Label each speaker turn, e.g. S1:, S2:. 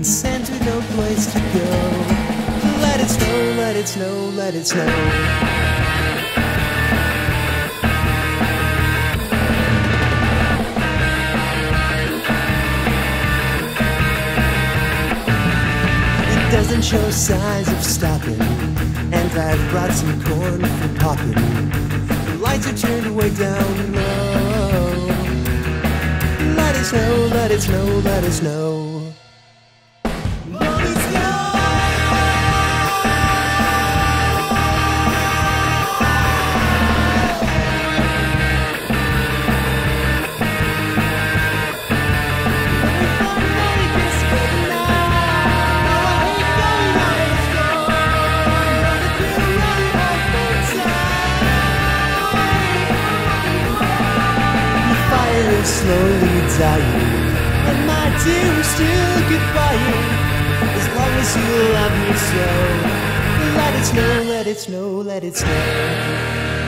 S1: and sent with no place to go. Let it snow, let it snow, let it snow. Doesn't show signs of stopping, and I've brought some corn for popping. The lights are turned way down low. Let it snow, let it snow, let it snow. Let it snow. Slowly dying, and my dear, we're still goodbying, as long as you love me so. Let it snow, let it snow, let it snow.